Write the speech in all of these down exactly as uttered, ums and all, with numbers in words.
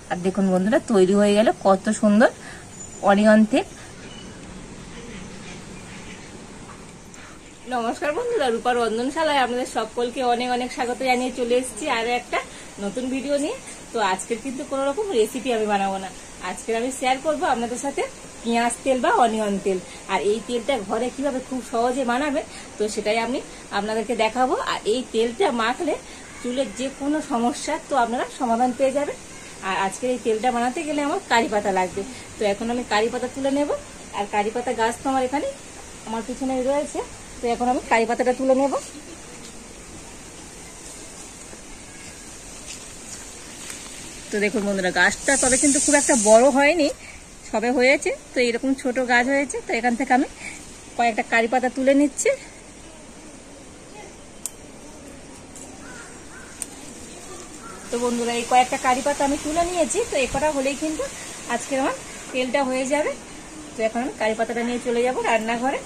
আর দেখুন বন্ধুরা তৈরি হয়ে গেল কত সুন্দর অনিয়ন তেল। নমস্কার বন্ধুরা, রূপার রন্ধনশালায় আপনাদের সকলকে অনেক অনেক স্বাগত জানিয়ে চলে এসেছি আরো একটা নতুন ভিডিও নিয়ে। তো আজকের কিন্তু কোনো রকম রেসিপি আমি বানাবো না, আজকের আমি শেয়ার করবো আপনাদের সাথে পেঁয়াজ তেল বা অনিয়ন তেল। আর এই তেলটা ঘরে কিভাবে খুব সহজে বানাবে তো সেটাই আমি আপনাদেরকে দেখাবো। আর এই তেলটা মাখলে চুলের যে কোনো সমস্যা তো আপনারা সমাধান পেয়ে যাবেন। আর আজকে এই তেলটা বানাতে গেলে আমার কারি পাতা লাগবে, তো এখন আমি কারি পাতা তুলে নেব। আর কারি পাতা গাছ তো আমার এখানে আমার পিছনে রয়েছে, তো এখন আমি কারি পাতাটা তুলে নেব। তো দেখুন বন্ধুরা গাছটা তবে কিন্তু খুব একটা বড় হয়নি, সবে হয়েছে, তো এরকম ছোট গাছ হয়েছে। তো এখান থেকে আমি কয়েকটা কারি পাতা তুলে নিচ্ছি। তো বন্ধুরা এই কয়েকটা কারি পাতা আমি তুলে নিয়েছি, তো এই কটা হলেই কিন্তু আজকে আমার তেলটা হয়ে যাবে। তো এখন আমি কারি পাতাটা নিয়ে চলে যাব রান্নাঘরে।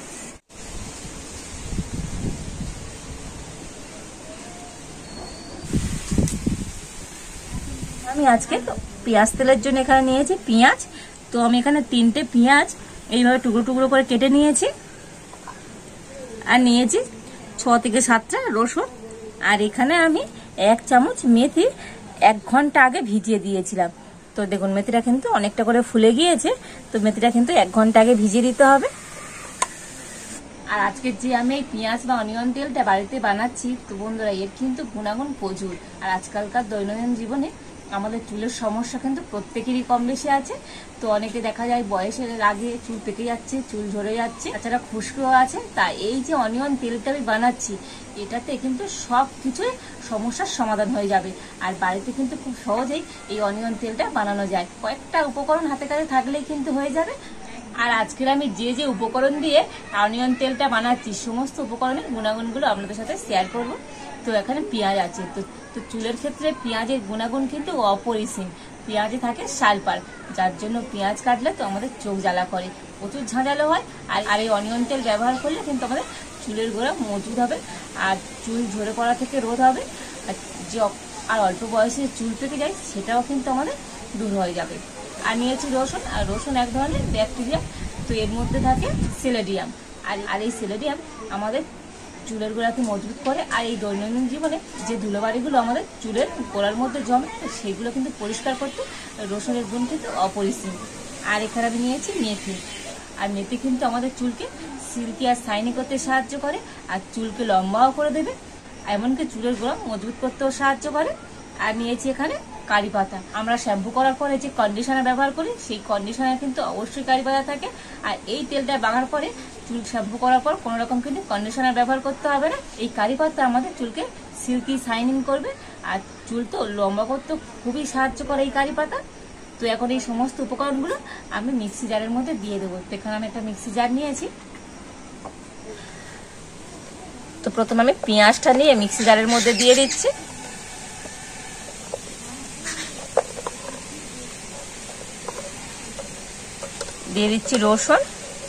আমি আজকে পেঁয়াজ তেলের জন্য এখানে নিয়েছি পেঁয়াজ। তো আমি এখানে তিনটে পেঁয়াজ এইভাবে টুকরো টুকরো করে কেটে নিয়েছি। আর নিয়েছি ছ থেকে সাতটা রসুন। আর এখানে আমি এক চামচ মেথি এক ঘন্টা আগে ভিজিয়ে দিয়েছিলাম। তো দেখুন মেথিটা কিন্তু অনেকটা করে ফুলে গিয়েছে, তো মেথিটা কিন্তু এক ঘন্টা আগে ভিজিয়ে দিতে হবে। আর আজকে যে আমি এই পেঁয়াজ বা অনিয়ন তেলটা বাড়িতে বানাচ্ছি, তো বন্ধুরা এর কিন্তু গুণাগুণ প্রচুর। আর আজকালকার দৈনন্দিন জীবনে আমাদের চুলের সমস্যা কিন্তু প্রত্যেকেরই কম বেশি আছে। তো অনেকে দেখা যায় বয়সের আগে চুল পেকে যাচ্ছে, চুল ঝরে যাচ্ছে, তাছাড়া খুশকিও আছে। তাই এই যে অনিয়ন তেলটা আমি বানাচ্ছি এটাতে কিন্তু সব কিছুই সমস্যার সমাধান হয়ে যাবে। আর বাড়িতে কিন্তু খুব সহজেই এই অনিয়ন তেলটা বানানো যায়, কয়েকটা উপকরণ হাতে কাছে থাকলেই কিন্তু হয়ে যাবে। আর আজকের আমি যে যে উপকরণ দিয়ে অনিয়ন তেলটা বানাচ্ছি সমস্ত উপকরণের গুণাগুণগুলো আপনাদের সাথে শেয়ার করব। তো এখানে পেঁয়াজ আছে, তো তো চুলের ক্ষেত্রে পেঁয়াজের গুণাগুণ কিন্তু অপরিসীম। পেঁয়াজে থাকে সালফার, যার জন্য পেঁয়াজ কাটলে তো আমাদের চোখ জ্বালা করে, প্রচুর ঝাঁঝালো হয়। আর আর এই অনিয়ন তেল ব্যবহার করলে কিন্তু আমাদের চুলের গোড়া মজবুত হবে, আর চুল ঝরে পড়া থেকে রোধ হবে। আর যে আর অল্প বয়সে চুল পেকে যায় সেটাও কিন্তু আমাদের দূর হয়ে যাবে। আর নিয়েছি রসুন, আর রসুন এক ধরনের ব্যাকটেরিয়া, তো এর মধ্যে থাকে সেলেডিয়াম। আর আর এই সেলেডিয়াম আমাদের চুলের গোড়াকে মজবুত করে। আর এই দৈনন্দিন জীবনে যে ধুলোবাড়িগুলো আমাদের চুলের গোড়ার মধ্যে জমে সেগুলো কিন্তু পরিষ্কার করতে রসুনের গুণ কিন্তু অপরিসীম। আর এখানে আমি নিয়েছি মেথি। আর মেথি কিন্তু আমাদের চুলকে সিল্কি আর শাইনি করতে সাহায্য করে, আর চুলকে লম্বাও করে দেবে, এমনকি চুলের গোড়া মজবুত করতেও সাহায্য করে। আর নিয়েছি এখানে কারি পাতা। আমরা শ্যাম্পু করার পরে যে কন্ডিশনার ব্যবহার করি সেই কন্ডিশনার কিন্তু অবশ্যই কারি পাতা থাকে। আর এই তেলটা বানার পরে চুল শ্যাম্পু করার পর কোনো রকম কিন্তু কন্ডিশনার ব্যবহার করতে হবে না। এই কারি পাতা আমাদের চুলকে সিল্কি শাইনিং করবে, আর চুল তো লম্বা করতে খুবই সাহায্য করে এই কারি পাতা। তো এখন এই সমস্ত উপকরণগুলো আমি মিক্সি জারের মধ্যে দিয়ে দেবো। তো এখানে আমি একটা মিক্সি জার নিয়েছি। তো প্রথমে আমি পেঁয়াজটা নিয়ে মিক্সি জারের মধ্যে দিয়ে দিচ্ছি। দিয়ে দিচ্ছি রসুন,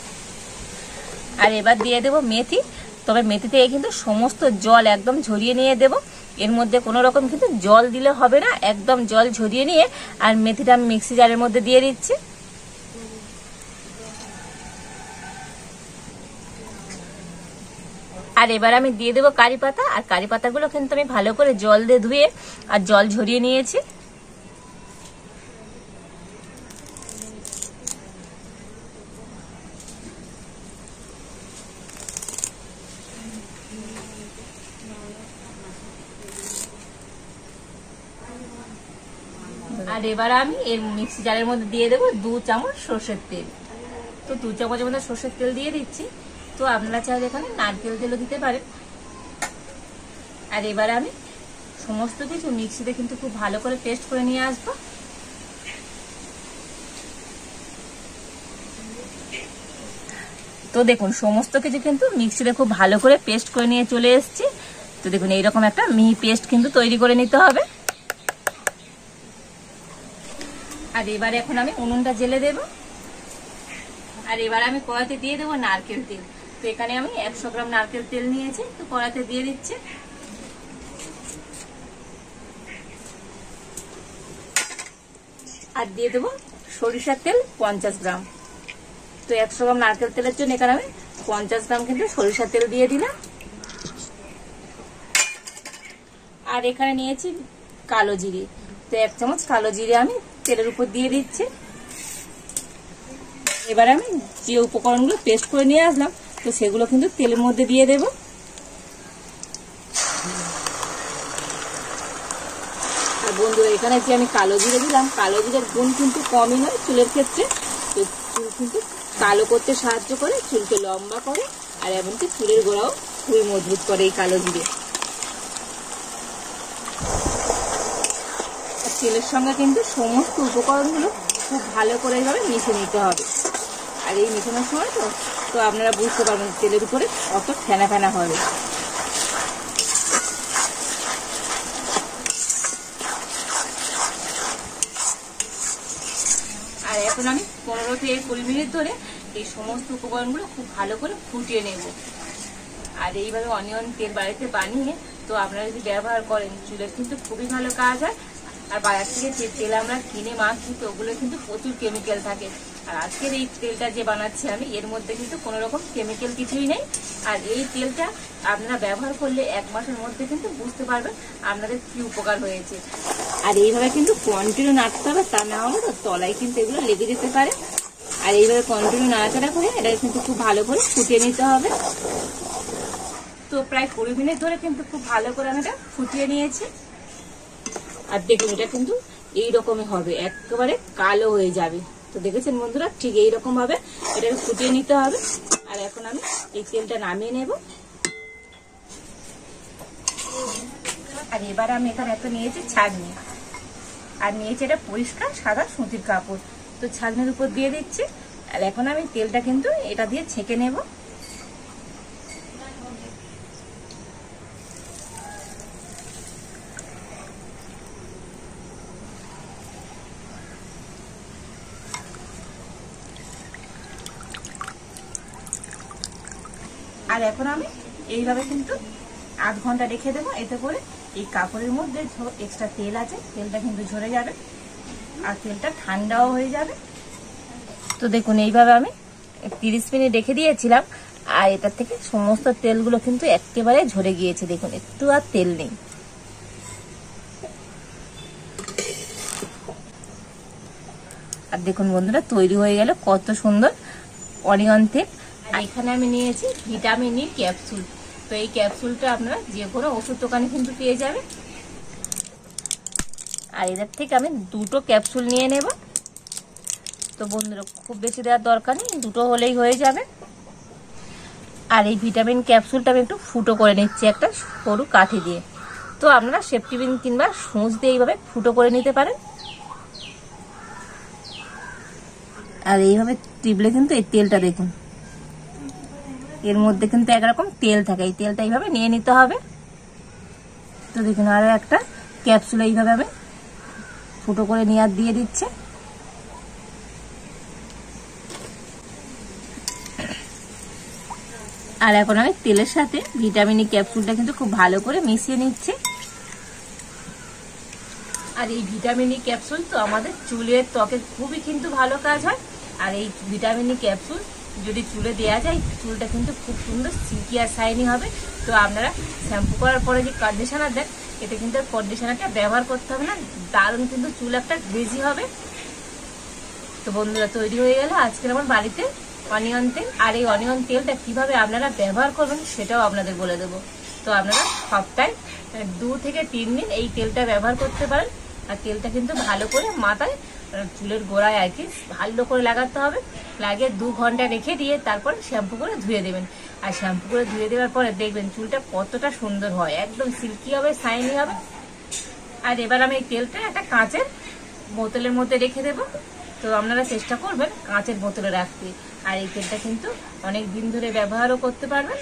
আর এবার দিয়ে দেব মেথি। তবে মেথি থেকে কিন্তু সমস্ত জল একদম ঝরিয়ে নিয়ে দেব, এর মধ্যে কোনো রকম কিন্তু জল দিলে হবে না, একদম জল ঝরিয়ে নিয়ে আর মেথিটা আমি মিক্সি জারের মধ্যে দিয়ে দিচ্ছি। আর এবার আমি দিয়ে দেবো কারি পাতা। আর কারি পাতাগুলো কিন্তু আমি ভালো করে জল দিয়ে ধুয়ে আর জল ঝরিয়ে নিয়েছি। আর এবার আমি এর মিক্সি জারের মধ্যে দিয়ে দেবো দু চামচ সর্ষের তেল। তো দু চামচের মধ্যে সর্ষের তেল দিয়ে দিচ্ছি। তো আপনারা চাইলে এখানে নারকেল তেলও দিতে পারেন। আর এবার আমি সমস্ত কিছু মিক্সিতে কিন্তু খুব ভালো করে পেস্ট করে নিয়ে আসবো। তো দেখুন সমস্ত কিছু কিন্তু মিক্সিতে খুব ভালো করে পেস্ট করে নিয়ে চলে এসেছি। তো দেখুন এইরকম একটা মিহি পেস্ট কিন্তু তৈরি করে নিতে হবে। আর এবার এখন আমি উনুনটা জ্বেলে দেব। আর এবার আমি কড়াইতে দিয়ে দেবো নারকেল তেল। তো এখানে আমি একশো গ্রাম নারকেল তেল নিয়েছি, তো কড়াইতে দিয়ে দিচ্ছি। আর দিয়ে দেবো সরিষার তেল পঞ্চাশ গ্রাম। তো একশো গ্রাম নারকেল তেলের জন্য এখানে আমি পঞ্চাশ গ্রাম কিন্তু সরিষার তেল দিয়ে দিলাম। আর এখানে নিয়েছি কালো জিরে, তো এক চামচ কালো জিরে আমি তেলের উপর দিয়ে দিচ্ছি। এবার আমি যে উপকরণগুলো পেস্ট করে নিয়ে আসলাম তো সেগুলো কিন্তু তেলের মধ্যে দিয়ে দেব। আর বন্ধুরা এখানে যে আমি কালো জিরে দিলাম, কালো জিরের গুণ কিন্তু কমই নয় চুলের ক্ষেত্রে, তো চুল কিন্তু কালো করতে সাহায্য করে, চুলকে লম্বা করে, আর এমনকি চুলের গোড়াও খুবই মজবুত করে এই কালো জিরে। তেলের সঙ্গে কিন্তু সমস্ত উপকরণগুলো খুব ভালো করে এইভাবে মিশিয়ে নিতে হবে। আর এই মেশানোর সময় তো তো আপনারা বুঝতে পারবেন তেলের উপরে কত ফেনা ফেনা হবে। আর এখন আমি পনেরো থেকে কুড়ি মিনিট ধরে এই সমস্ত উপকরণগুলো খুব ভালো করে ফুটিয়ে নেব। আর এইভাবে অনিয়ন তেল বাড়িতে বানিয়ে তো আপনারা যদি ব্যবহার করেন চুলের কিন্তু খুবই ভালো কাজ হয়। আর বাজার থেকে যে তেল আমরা কিনে মাখি তো ওগুলো কিন্তু প্রচুর কেমিক্যাল থাকে। আর আজকের এই তেলটা যে বানাচ্ছি আমি এর মধ্যে কিন্তু কোনো রকম কেমিক্যাল কিছুই নেই। আর এই তেলটা আপনারা ব্যবহার করলে এক মাসের মধ্যে কিন্তু বুঝতে পারবেন আপনাদের কি উপকার হয়েছে। আর এইভাবে কিন্তু কন্টিনিউ নাড়তে হবে, তা না হলে তো তলায় কিন্তু এগুলো লেগে যেতে পারে। আর এইভাবে কন্টিনিউ নাড়াচাড়া করে এটা কিন্তু খুব ভালো করে ফুটিয়ে নিতে হবে। তো প্রায় কুড়ি মিনিট ধরে কিন্তু খুব ভালো করে আমি এটা ফুটিয়ে নিয়েছি। আর দেখুন এটা কিন্তু এইরকমই হবে, একেবারে কালো হয়ে যাবে। তো দেখেছেন বন্ধুরা, ঠিক এইরকম ভাবে এটাকে ফুটিয়ে নিতে হবে। আর এখন আমি এই তেলটা নামিয়ে নেব। আর এবার আমি এখানে একটা নিয়েছি ছাঁকনি, আর নিয়েছি এটা পরিষ্কার সাদা সুতির কাপড়, তো ছাঁকনির উপর দিয়ে দিচ্ছি। আর এখন আমি তেলটা কিন্তু এটা দিয়ে ছেঁকে নেব। আর এখন আমি এইভাবে কিন্তু আধ ঘন্টা রেখে দেবো, এতে করে এই কাপড়ের মধ্যে এক্সট্রা তেল আছে তেলটা কিন্তু ঝরে যাবে আর তেলটা ঠান্ডাও হয়ে যাবে। তো দেখুন এইভাবে আমি তিরিশ মিনিট রেখে দিয়েছিলাম আর এটার থেকে সমস্ত তেলগুলো কিন্তু একেবারে ঝরে গিয়েছে। দেখুন একটু আর তেল নেই। আর দেখুন বন্ধুরা তৈরি হয়ে গেল কত সুন্দর অনিয়ন তেল। আর এখানে আমি নিয়েছি ভিটামিন ই ক্যাপসুল, তো এই ক্যাপসুলটা আপনারা যে কোনো ওষুধ দোকানে কিন্তু পেয়ে যাবে। আর এদের থেকে আমি দুটো ক্যাপসুল নিয়ে নেব। তো বন্ধুরা খুব বেশি দেওয়ার দরকার নেই, দুটো হলেই হয়ে যাবে। আর এই ভিটামিন ক্যাপসুলটা আমি একটু ফুটো করে নিচ্ছি একটা সরু কাঠি দিয়ে। তো আপনারা সেফটি পিন কিংবা সূচ দিয়ে এইভাবে ফুটো করে নিতে পারেন। আর এইভাবে টিপলে কিন্তু এই তেলটা দেখুন এর মধ্যে কিন্তু একরকম তেল থাকে, এই তেলটা এইভাবে নিয়ে নিতে হবে। তো দেখুন আরো একটা ক্যাপসুল এইভাবে আমি ফুটো করে নিয়ে আর দিয়ে দিচ্ছে। আর এখন আমি তেলের সাথে ভিটামিন ই ক্যাপসুলটা কিন্তু খুব ভালো করে মিশিয়ে নিচ্ছি। আর এই ভিটামিন ই ক্যাপসুল তো আমাদের চুলের ত্বকের খুবই কিন্তু ভালো কাজ হয়। আর এই ভিটামিন ই ক্যাপসুল যদি চুলে দেওয়া যায় চুলটা কিন্তু খুব সুন্দর সিল্কি আর শাইনি হবে। তো আপনারা শ্যাম্পু করার পরে যে কন্ডিশনার দেন এতে কিন্তু কন্ডিশনারটা ব্যবহার করতে হবে না, দারুণ কিন্তু চুল একটা গ্রেজি হবে। তো বন্ধুরা তৈরি হয়ে গেল আজকের আমার বাড়িতে অনিয়ন তেল। আর এই অনিয়ন তেলটা কিভাবে আপনারা ব্যবহার করবেন সেটাও আপনাদের বলে দেবো। তো আপনারা সপ্তাহে দু থেকে তিন দিন এই তেলটা ব্যবহার করতে পারেন। আর তেলটা কিন্তু ভালো করে মাথায় চুলের গোড়ায় আর কি ভালো করে লাগাতে হবে, লাগিয়ে দু ঘন্টা রেখে দিয়ে তারপর শ্যাম্পু করে ধুয়ে দেবেন। আর শ্যাম্পু করে ধুয়ে দেওয়ার পরে দেখবেন চুলটা কতটা সুন্দর হয়, একদম সিল্কি হবে, শাইনি হবে। আর এবার আমি এই তেলটা একটা কাঁচের বোতলের মধ্যে রেখে দেবো। তো আপনারা চেষ্টা করবেন কাঁচের বোতলে রাখতে। আর এই তেলটা কিন্তু অনেক দিন ধরে ব্যবহারও করতে পারবেন।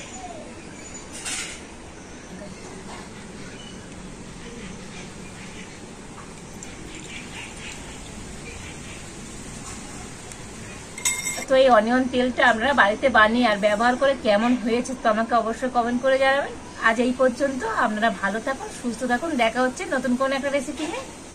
তো এই অনিয়ন তেলটা আপনারা বাড়িতে বানিয়ে আর ব্যবহার করে কেমন হয়েছে তো আমাকে অবশ্যই কমেন্ট করে জানাবেন। আজ এই পর্যন্ত, আপনারা ভালো থাকুন, সুস্থ থাকুন, দেখা হচ্ছে নতুন কোনো একটা রেসিপি নিয়ে।